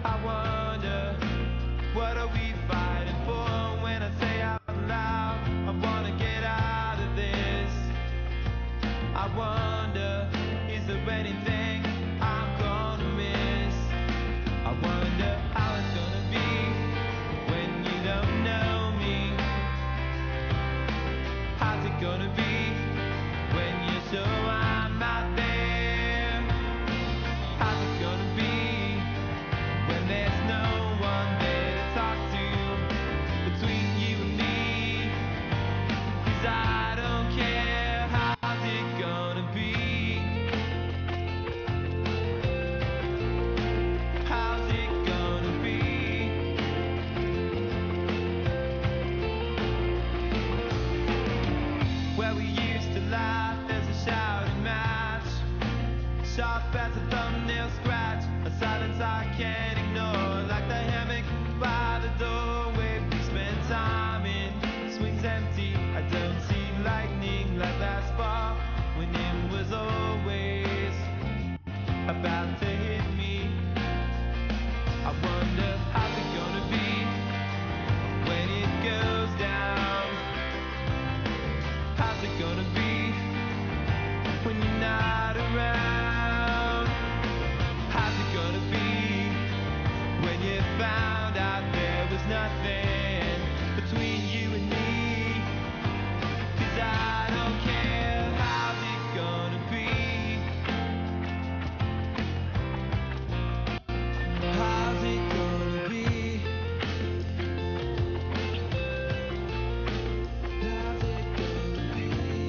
I wonder, what are we fighting for? When I say out loud, I wanna get out of this. I wonder, is there anything I'm gonna miss? I wonder how it's gonna be when you don't know me. How's it gonna be when you're so I'm out there? How's it gonna be when there's no one there to talk to between you and me? 'Cause I don't care, how's it gonna be? How's it gonna be? Where we used to laugh, there's a shouting match, sharp as a thumbnail scratch, a silence I can't ignore, like the hammock by the doorway we spent time in. Swings empty, I don't see lightning like last fall, when it was always about to hit me. I wonder, how's it gonna be when it goes down? How's it gonna be when you're not around? How's it gonna be when you found out there was nothing between you and me? 'Cause I don't care, how's it gonna be? How's it gonna be? How's it gonna be?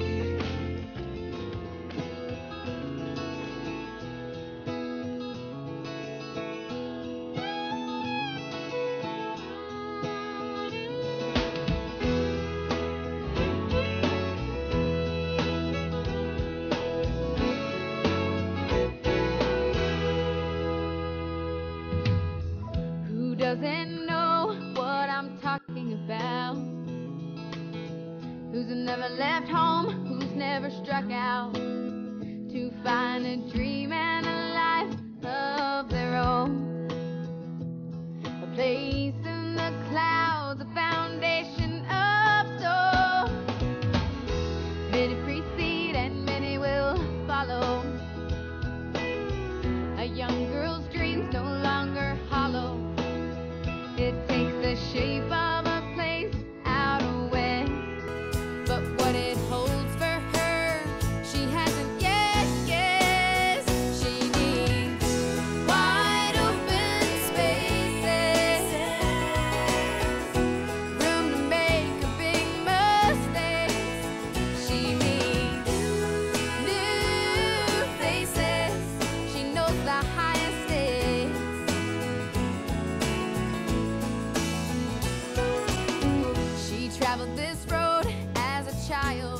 Who doesn't know what I'm talking about? Who's never left home? Who's never struck out to find a dream and a life of their own? A place in the clouds, a foundation of stone. Many precede and many will follow. A young girl's dreams no longer hollow. It takes the shape of a place out west, but what it holds for her, she hasn't yet guessed. She needs wide open spaces, room to make a big mistake. She needs new faces. She knows the highest stakes. She traveled this road as a child,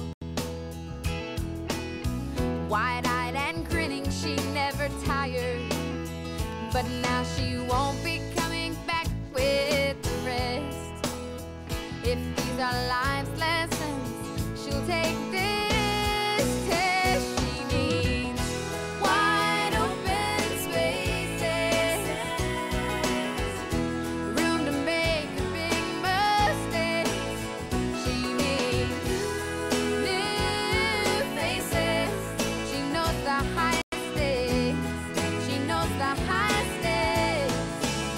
wide-eyed and grinning, she never tired. But now she won't be coming back with the rest. If these are life's lessons, she'll take this test. She needs wide open spaces, room to make a big mistake. She needs new faces. She knows the highest stakes. She knows the highest stakes.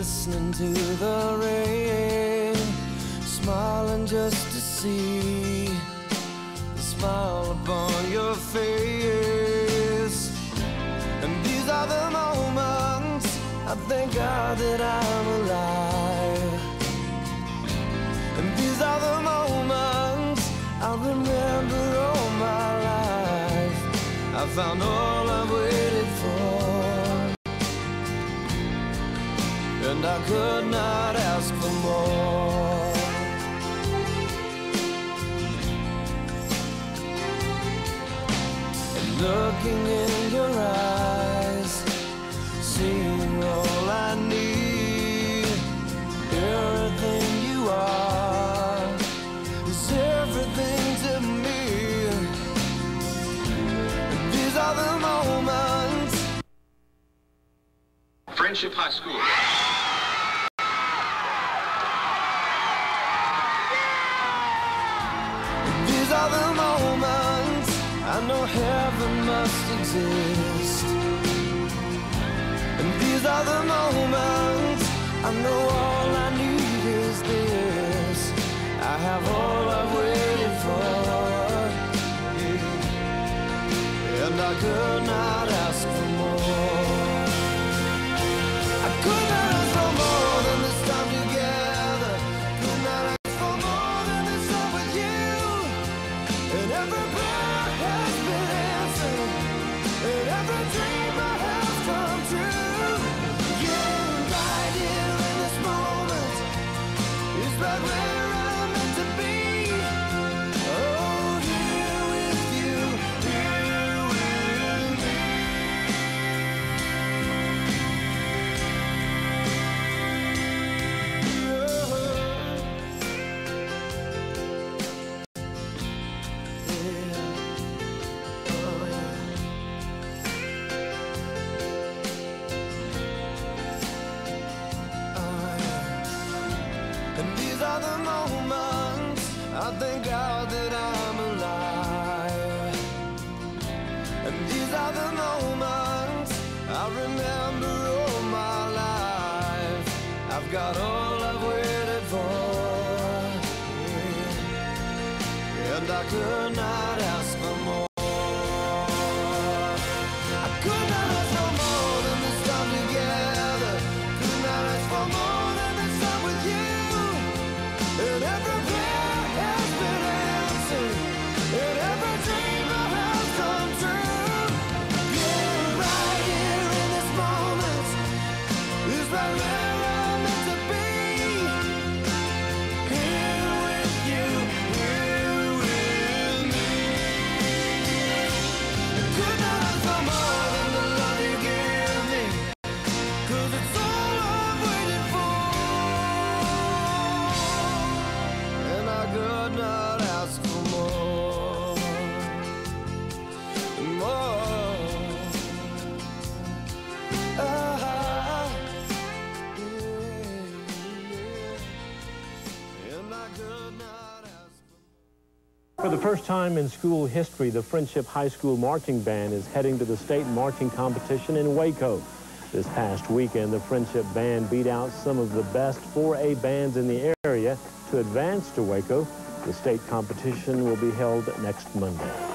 listening to the rain, smiling just to see the smile upon your face. And these are the moments I thank God that I'm alive. And these are the moments I'll remember all my life. I found all I've waited for, and I could not ask for more. And looking in your eyes, seeing all I need, everything you are is everything to me. And these are the moments. Frenship High School. These are the moments I know heaven must exist. And these are the moments I know all I need is this. I have all I've waited for, and I could not ask for more. I could not ask for more than this time together. Could not ask for more than this time with you. And every prayer has been answered, and every dream I have come true. Yeah, right here in this moment is right where I'm meant to be. Oh, here with you, here with me. And these are the moments I thank God that I'm alive. And these are the moments I remember all my life. I've got all I've waited for, and I could not ask for more. I could not ask for more than this time together. Could not ask for more than this time with you. And every prayer has been answered, and every dream I have come true. Yeah, right here in this moment is right where I'm meant to be. Here with you, here with me. Could not ask for more than the love you give me, 'cause it's all I've waited for, and I could not ask for more, more. Ah, yeah, and I could not ask for. For the first time in school history, the Frenship High School Marching Band is heading to the state marching competition in Waco. This past weekend, the Frenship Band beat out some of the best 4A bands in the area to advance to Waco. The state competition will be held next Monday.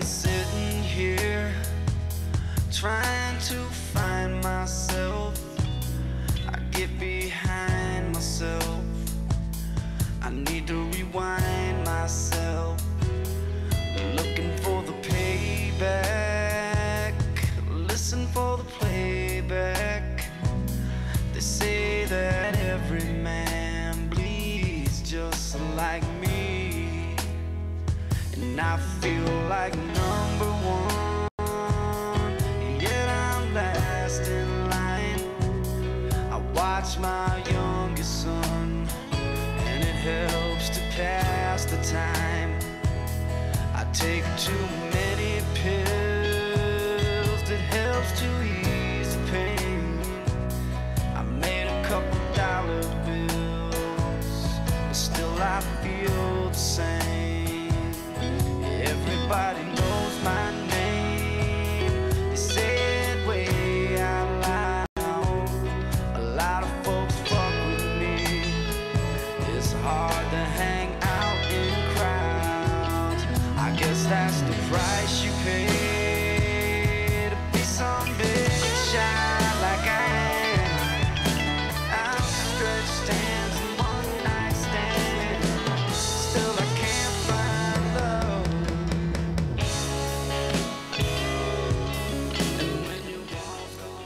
sitting here trying to find myself. I get behind myself. I need to rewind myself. Looking for the payback. Listen for the playback. They say that every man bleeds just like me, and I feel like number one, and yet I'm last in line. I watch my youngest son, and it helps to pass the time. I take too many pills, it helps to ease the pain. I made a couple dollar bills, but still I feel the same. Everybody knows my name. They say it way out loud. A lot of folks fuck with me. It's hard to hang out in crowds. I guess that's the price you pay to be some big shot like I am. I'm stretched hands and one night stand. Still I can't find love. And when your walls come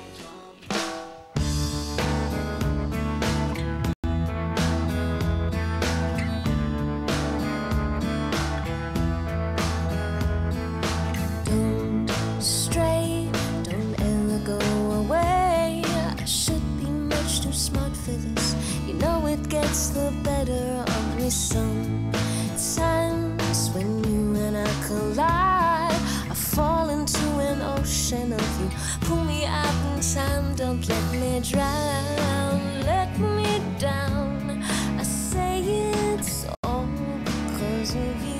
Don't stray, don't ever go away. I should be much too smart for this. You know it gets the better of me sometimes. When you and I collide, I fall into an ocean of you. Pull me out in time, don't let me drown. Let me down. I say it's all because of you.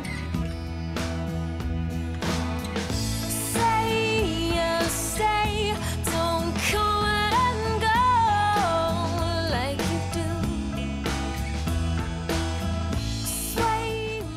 Stay, don't come and go like you do. Sway.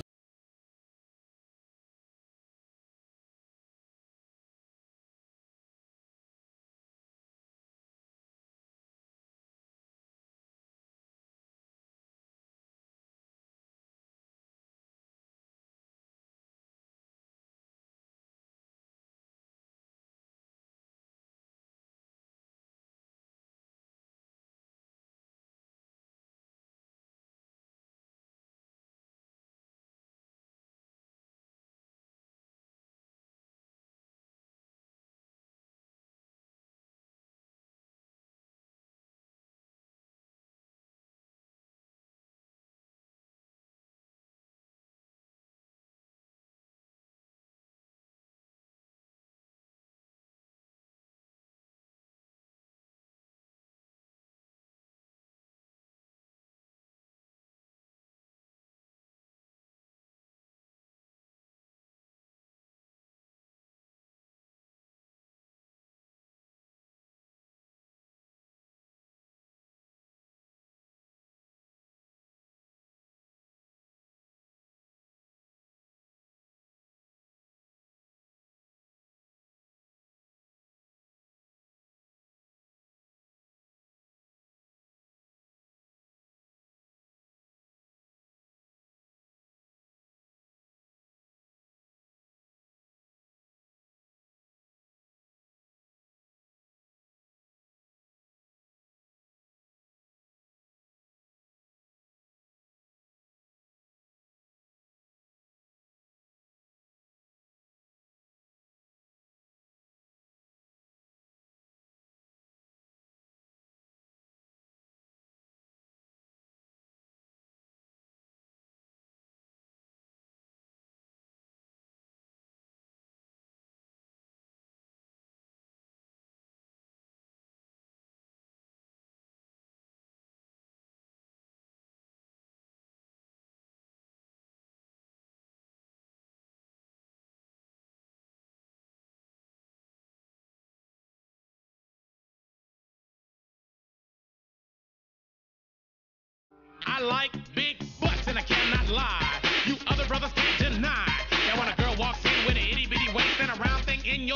I like big butts and I cannot lie. You other brothers can't deny that when a girl walks in with it,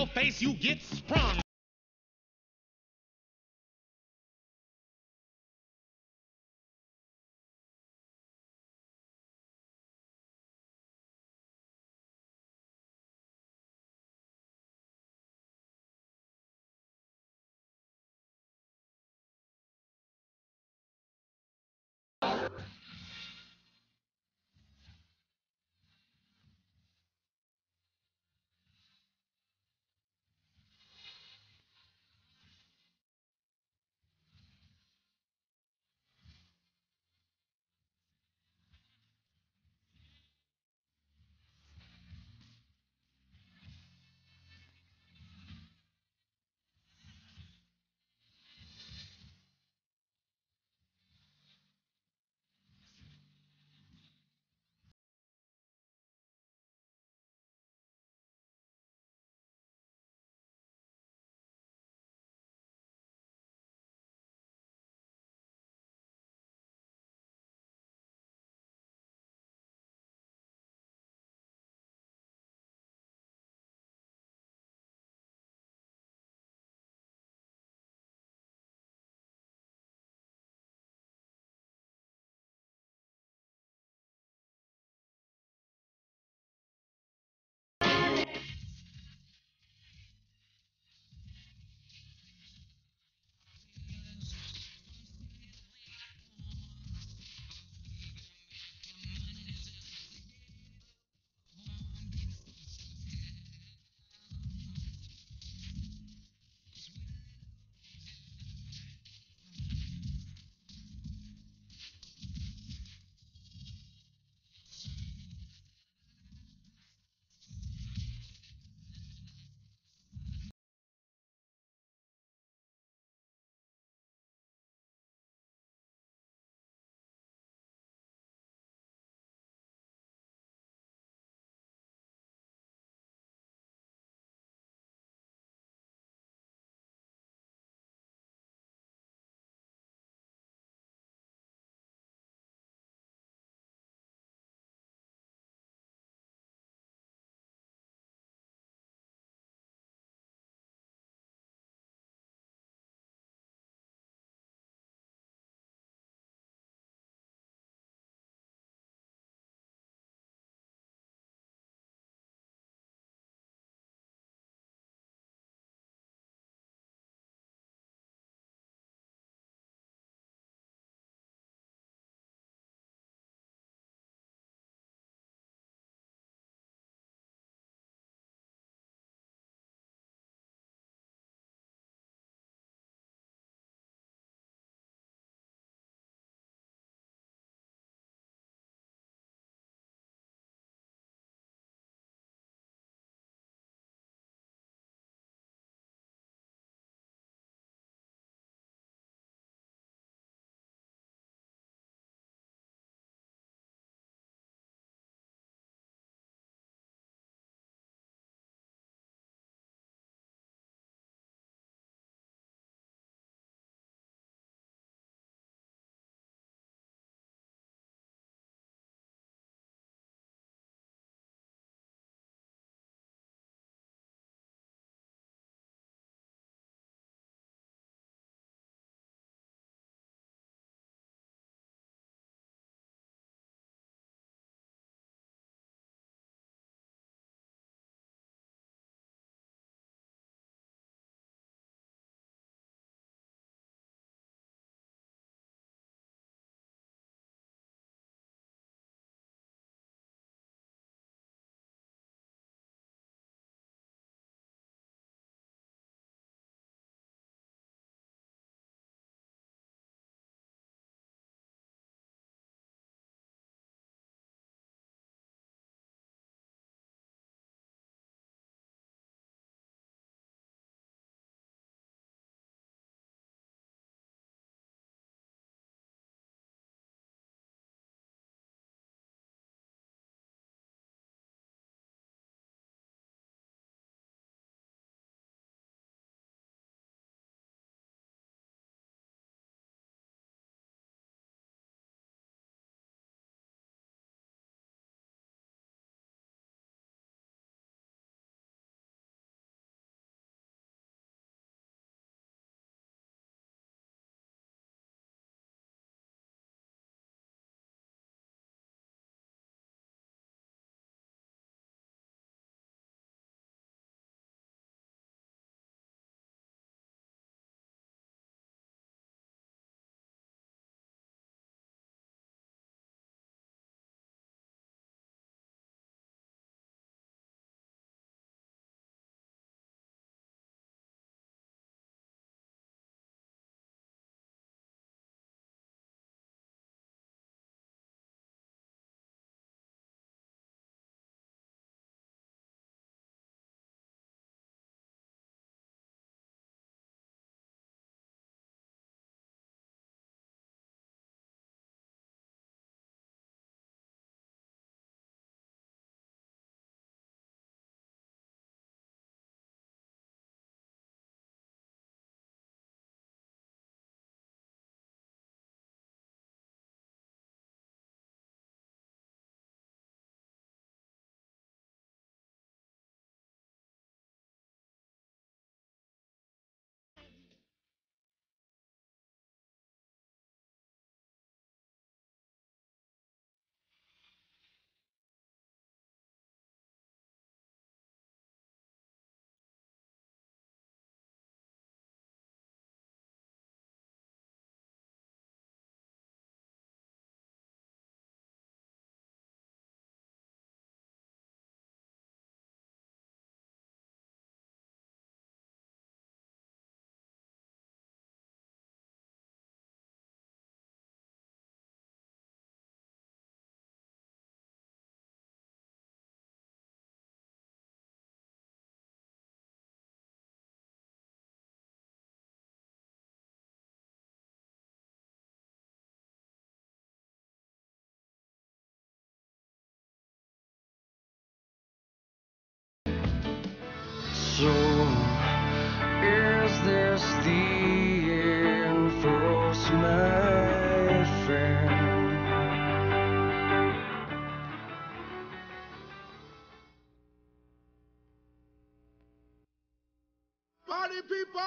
your face, you get sprung. party people!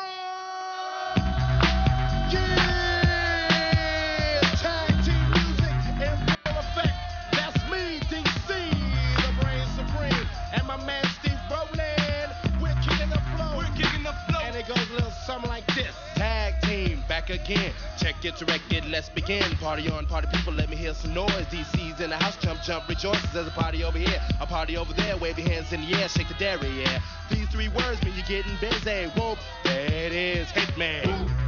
Yeah! Tag team music in full effect. That's me, DC, the brain supreme. And my man Steve Brolin. We're kicking the flow. And it goes a little something like this. Tag team, back again. Check it, direct it, let's begin. Party on, party people, let me hear some noise. DC's in the house, jump, jump, rejoices. There's a party over here, a party over there. Wave your hands in the air, shake the dairy, yeah. These three words mean you're getting busy. Whoop, there it is, Hitman.